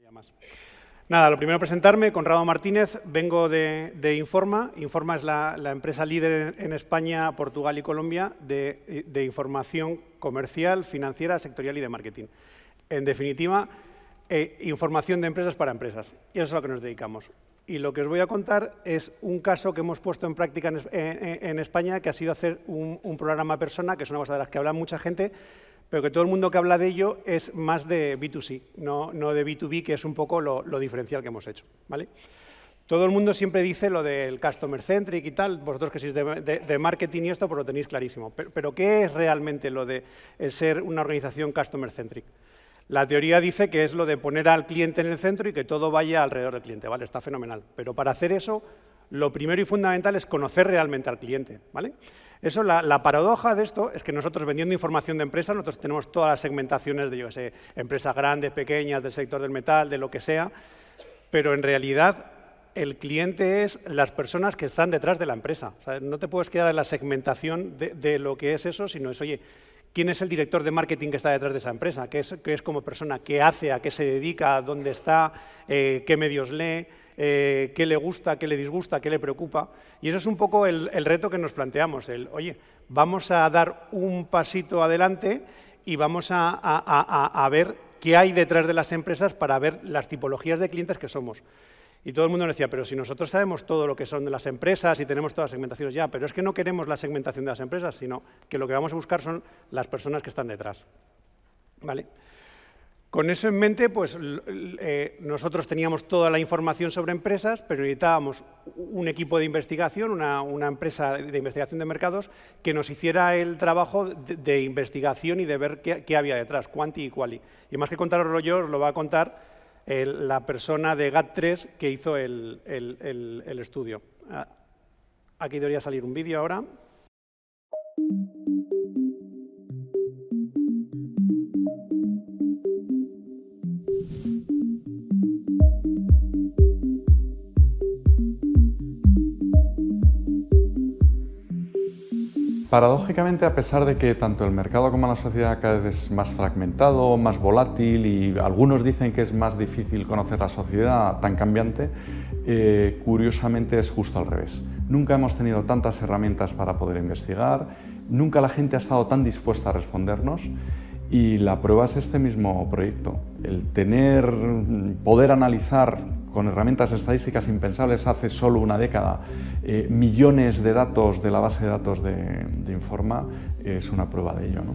Más. Nada, lo primero presentarme, Conrado Martínez, vengo de Informa. Informa es la empresa líder en España, Portugal y Colombia de información comercial, financiera, sectorial y de marketing. En definitiva, información de empresas para empresas. Y eso es a lo que nos dedicamos. Y lo que os voy a contar es un caso que hemos puesto en práctica en España, que ha sido hacer un programa persona, que es una cosa de las que habla mucha gente, pero que todo el mundo que habla de ello es más de B2C, no de B2B, que es un poco lo diferencial que hemos hecho, ¿vale? Todo el mundo siempre dice lo del customer centric y tal, vosotros que sois de marketing y esto, pues lo tenéis clarísimo. Pero ¿qué es realmente lo de ser una organización customer centric? La teoría dice que es lo de poner al cliente en el centro y que todo vaya alrededor del cliente, ¿vale? Está fenomenal. Pero para hacer eso, lo primero y fundamental es conocer realmente al cliente, ¿vale? Eso, la paradoja de esto es que nosotros vendiendo información de empresa, nosotros tenemos todas las segmentaciones de, yo qué sé, empresas grandes, pequeñas, del sector del metal, de lo que sea, pero en realidad el cliente es las personas que están detrás de la empresa. O sea, no te puedes quedar en la segmentación de lo que es eso, sino es, oye, ¿quién es el director de marketing que está detrás de esa empresa? ¿Qué es como persona? ¿Qué hace? ¿A qué se dedica? ¿Dónde está? ¿Qué medios lee? ¿Qué le gusta? ¿Qué le disgusta? ¿Qué le preocupa? Y eso es un poco el reto que nos planteamos. Oye, vamos a dar un pasito adelante y vamos a ver qué hay detrás de las empresas para ver las tipologías de clientes que somos. Y todo el mundo nos decía, pero si nosotros sabemos todo lo que son de las empresas y tenemos todas las segmentaciones ya, pero es que no queremos la segmentación de las empresas, sino que lo que vamos a buscar son las personas que están detrás, ¿vale? Con eso en mente, pues nosotros teníamos toda la información sobre empresas, pero necesitábamos un equipo de investigación, una empresa de investigación de mercados, que nos hiciera el trabajo de investigación y de ver qué había detrás, quanti y quali. Y más que contároslo yo, os lo va a contar la persona de GAT3 que hizo el estudio. Aquí debería salir un vídeo ahora. Paradójicamente, a pesar de que tanto el mercado como la sociedad cada vez es más fragmentado, más volátil y algunos dicen que es más difícil conocer la sociedad tan cambiante, curiosamente es justo al revés. Nunca hemos tenido tantas herramientas para poder investigar, nunca la gente ha estado tan dispuesta a respondernos y la prueba es este mismo proyecto. El poder analizar con herramientas estadísticas impensables hace solo una década millones de datos de la base de datos de Informa es una prueba de ello, ¿no?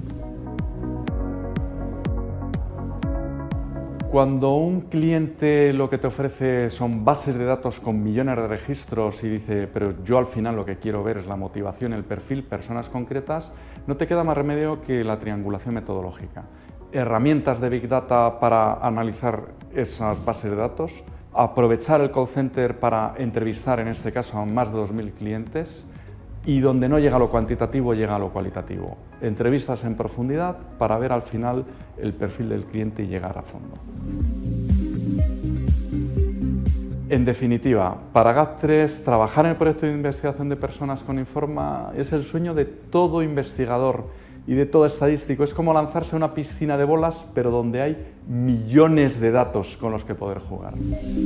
Cuando un cliente lo que te ofrece son bases de datos con millones de registros y dice, pero yo al final lo que quiero ver es la motivación, el perfil, personas concretas, no te queda más remedio que la triangulación metodológica. Herramientas de Big Data para analizar esas bases de datos, aprovechar el call center para entrevistar, en este caso, a más de 2.000 clientes y donde no llega a lo cuantitativo, llega a lo cualitativo. Entrevistas en profundidad para ver al final el perfil del cliente y llegar a fondo. En definitiva, para GAT3, trabajar en el proyecto de investigación de personas con Informa es el sueño de todo investigador y de todo estadístico. Es como lanzarse a una piscina de bolas, pero donde hay millones de datos con los que poder jugar.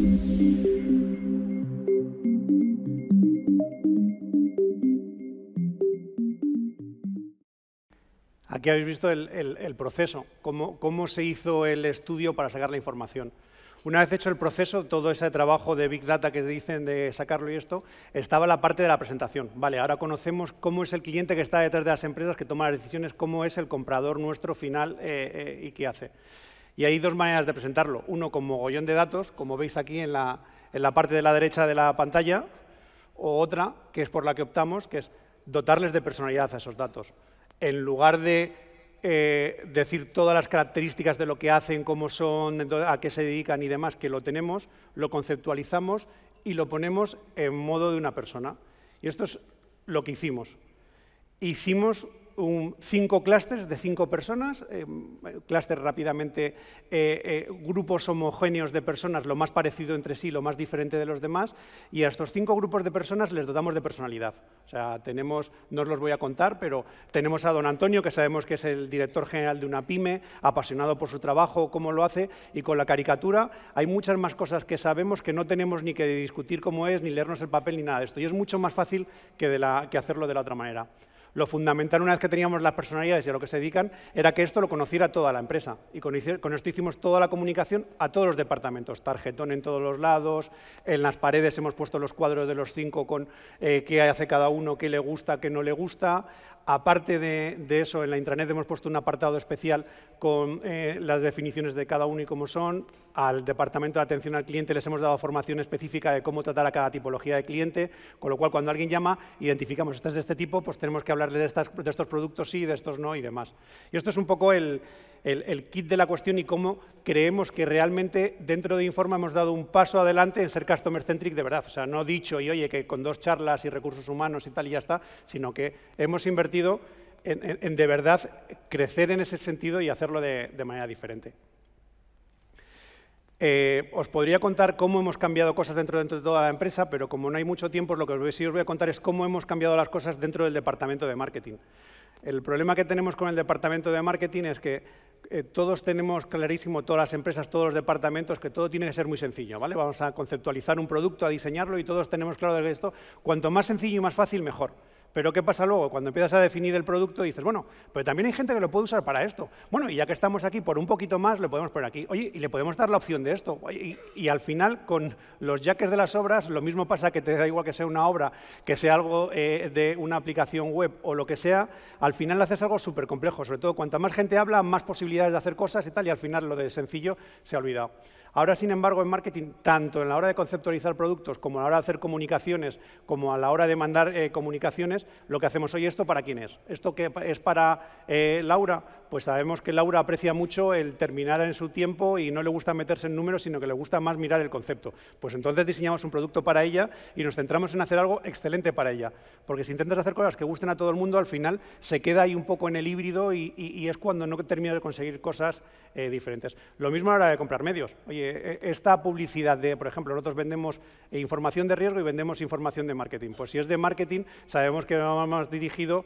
Aquí habéis visto el proceso, cómo se hizo el estudio para sacar la información. Una vez hecho el proceso, todo ese trabajo de Big Data que dicen de sacarlo y esto, estaba la parte de la presentación. Vale, ahora conocemos cómo es el cliente que está detrás de las empresas que toma las decisiones, cómo es el comprador nuestro final y qué hace. Y hay dos maneras de presentarlo. Uno con mogollón de datos, como veis aquí en la parte de la derecha de la pantalla, o otra, que es por la que optamos, que es dotarles de personalidad a esos datos. En lugar de decir todas las características de lo que hacen, cómo son, a qué se dedican y demás, que lo tenemos, lo conceptualizamos y lo ponemos en modo de una persona. Y esto es lo que hicimos. Hicimos 5 clústeres de 5 personas, clústeres rápidamente, grupos homogéneos de personas, lo más parecido entre sí, lo más diferente de los demás, y a estos 5 grupos de personas les dotamos de personalidad. O sea, tenemos, no os los voy a contar, pero tenemos a don Antonio, que sabemos que es el director general de una pyme, apasionado por su trabajo, cómo lo hace, y con la caricatura hay muchas más cosas que sabemos que no tenemos ni que discutir cómo es, ni leernos el papel, ni nada de esto, y es mucho más fácil que hacerlo de la otra manera. Lo fundamental, una vez que teníamos las personalidades y a lo que se dedican, era que esto lo conociera toda la empresa. Y con esto hicimos toda la comunicación a todos los departamentos. Tarjetón en todos los lados, en las paredes hemos puesto los cuadros de los 5 con qué hace cada uno, qué le gusta, qué no le gusta. Aparte de eso, en la intranet hemos puesto un apartado especial con las definiciones de cada uno y cómo son. Al departamento de atención al cliente les hemos dado formación específica de cómo tratar a cada tipología de cliente, con lo cual cuando alguien llama, identificamos, este es de este tipo, pues tenemos que hablarle de estos productos sí, de estos no y demás. Y esto es un poco el kit de la cuestión y cómo creemos que realmente dentro de Informa hemos dado un paso adelante en ser customer centric de verdad. O sea, no dicho y oye que con 2 charlas y recursos humanos y tal y ya está, sino que hemos invertido en de verdad crecer en ese sentido y hacerlo de manera diferente. Os podría contar cómo hemos cambiado cosas dentro de toda la empresa, pero como no hay mucho tiempo, lo que sí os voy a contar es cómo hemos cambiado las cosas dentro del departamento de marketing. El problema que tenemos con el departamento de marketing es que todos tenemos clarísimo, todas las empresas, todos los departamentos, que todo tiene que ser muy sencillo, ¿vale? Vamos a conceptualizar un producto, a diseñarlo y todos tenemos claro que esto, cuanto más sencillo y más fácil, mejor. Pero ¿qué pasa luego? Cuando empiezas a definir el producto dices, bueno, pero también hay gente que lo puede usar para esto. Bueno, y ya que estamos aquí, por un poquito más, lo podemos poner aquí. Oye, y le podemos dar la opción de esto. Oye, y al final, con los jaques de las obras, lo mismo pasa que te da igual que sea una obra, que sea algo de una aplicación web o lo que sea, al final haces algo súper complejo. Sobre todo, cuanta más gente habla, más posibilidades de hacer cosas y tal, y al final lo de sencillo se ha olvidado. Ahora, sin embargo, en marketing, tanto en la hora de conceptualizar productos, como a la hora de hacer comunicaciones, como a la hora de mandar comunicaciones, lo que hacemos hoy, ¿esto para quién es? ¿Esto que es para Laura? Pues sabemos que Laura aprecia mucho el terminar en su tiempo y no le gusta meterse en números, sino que le gusta más mirar el concepto. Pues entonces diseñamos un producto para ella y nos centramos en hacer algo excelente para ella. Porque si intentas hacer cosas que gusten a todo el mundo, al final se queda ahí un poco en el híbrido y es cuando no terminas de conseguir cosas diferentes. Lo mismo a la hora de comprar medios. Oye, esta publicidad de, por ejemplo, nosotros vendemos información de riesgo y vendemos información de marketing. Pues si es de marketing, sabemos que va más dirigido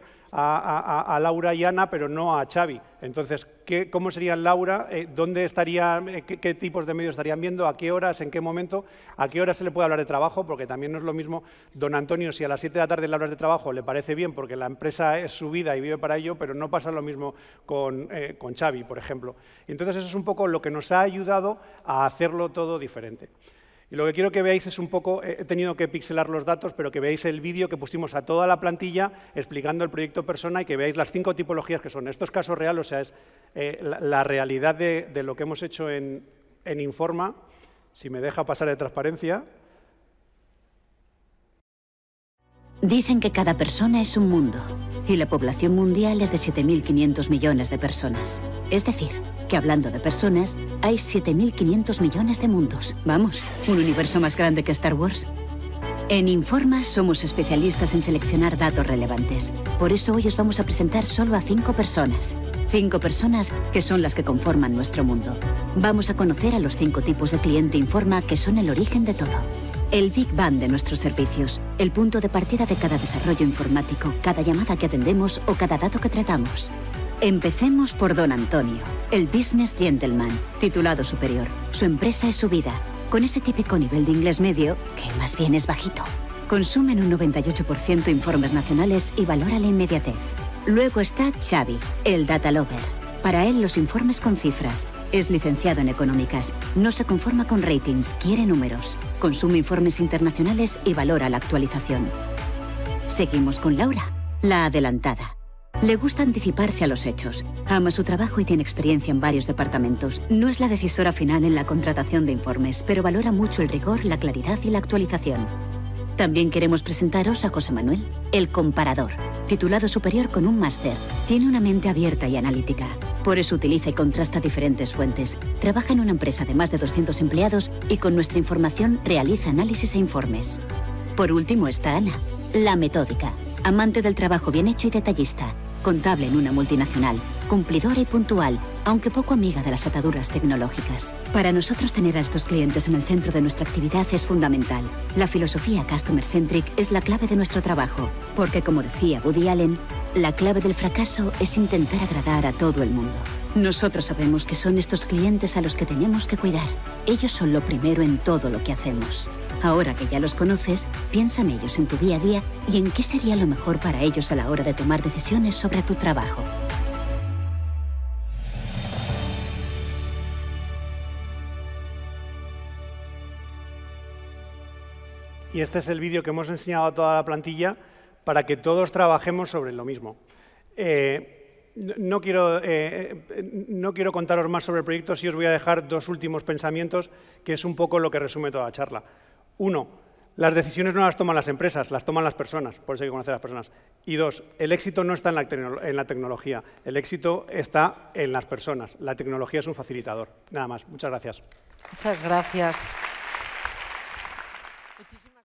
a Laura y Ana, pero no a Xavi. Entonces, ¿cómo sería Laura? ¿Dónde estaría? ¿Qué tipos de medios estarían viendo? ¿A qué horas? ¿En qué momento? ¿A qué horas se le puede hablar de trabajo? Porque también no es lo mismo, don Antonio, si a las 7 de la tarde le hablas de trabajo, le parece bien porque la empresa es su vida y vive para ello, pero no pasa lo mismo con Xavi, por ejemplo. Entonces, eso es un poco lo que nos ha ayudado a hacerlo todo diferente. Y lo que quiero que veáis es un poco, he tenido que pixelar los datos, pero que veáis el vídeo que pusimos a toda la plantilla explicando el proyecto persona y que veáis las 5 tipologías que son. Esto es caso real, o sea, es la realidad de lo que hemos hecho en Informa. Si me deja pasar de transparencia. Dicen que cada persona es un mundo y la población mundial es de 7.500 millones de personas. Es decir, que hablando de personas, hay 7.500 millones de mundos. Vamos, un universo más grande que Star Wars. En Informa somos especialistas en seleccionar datos relevantes. Por eso hoy os vamos a presentar solo a 5 personas. 5 personas que son las que conforman nuestro mundo. Vamos a conocer a los 5 tipos de cliente Informa que son el origen de todo. El Big Bang de nuestros servicios, el punto de partida de cada desarrollo informático, cada llamada que atendemos o cada dato que tratamos. Empecemos por don Antonio, el business gentleman, titulado superior. Su empresa es su vida, con ese típico nivel de inglés medio, que más bien es bajito. Consume en un 98% informes nacionales y valora la inmediatez. Luego está Xavi, el data lover. Para él los informes con cifras. Es licenciado en económicas, no se conforma con ratings, quiere números. Consume informes internacionales y valora la actualización. Seguimos con Laura, la adelantada. Le gusta anticiparse a los hechos. Ama su trabajo y tiene experiencia en varios departamentos. No es la decisora final en la contratación de informes, pero valora mucho el rigor, la claridad y la actualización. También queremos presentaros a José Manuel, el comparador. Titulado superior con un máster, tiene una mente abierta y analítica. Por eso utiliza y contrasta diferentes fuentes. Trabaja en una empresa de más de 200 empleados y con nuestra información realiza análisis e informes. Por último está Ana, la metódica. Amante del trabajo bien hecho y detallista. contable en una multinacional, cumplidora y puntual, aunque poco amiga de las ataduras tecnológicas. Para nosotros tener a estos clientes en el centro de nuestra actividad es fundamental. La filosofía Customer Centric es la clave de nuestro trabajo, porque como decía Woody Allen, la clave del fracaso es intentar agradar a todo el mundo. Nosotros sabemos que son estos clientes a los que tenemos que cuidar. Ellos son lo primero en todo lo que hacemos. Ahora que ya los conoces, piensa en ellos en tu día a día y en qué sería lo mejor para ellos a la hora de tomar decisiones sobre tu trabajo. Y este es el vídeo que hemos enseñado a toda la plantilla para que todos trabajemos sobre lo mismo. No quiero contaros más sobre el proyecto, sí os voy a dejar dos últimos pensamientos, que es un poco lo que resume toda la charla. Uno, las decisiones no las toman las empresas, las toman las personas, por eso hay que conocer a las personas. Y dos, el éxito no está en la tecnología, el éxito está en las personas. La tecnología es un facilitador. Nada más. Muchas gracias. Muchas gracias.